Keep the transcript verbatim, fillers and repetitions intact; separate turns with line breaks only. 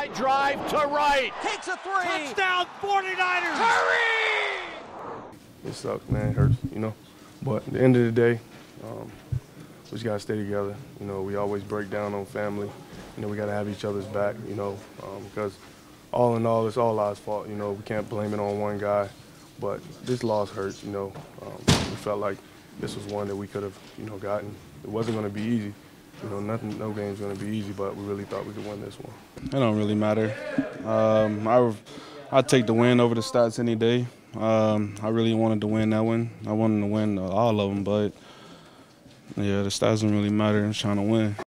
Line drive to right.
Takes a three.
Touchdown, forty-niners. Hurry!
It sucks, man. It hurts, you know. But at the end of the day, um, we just got to stay together. You know, we always break down on family. You know, we got to have each other's back, you know, um, because all in all, it's all our fault. You know, we can't blame it on one guy. But this loss hurts, you know. Um, we felt like this was one that we could have, you know, gotten. It wasn't going to be easy. You know, nothing, no game's going to be easy, but we really thought we could win this one.
It don't really matter. Um, I I take the win over the stats any day. Um, I really wanted to win that one. I wanted to win all of them, but yeah, the stats don't really matter. I'm trying to win.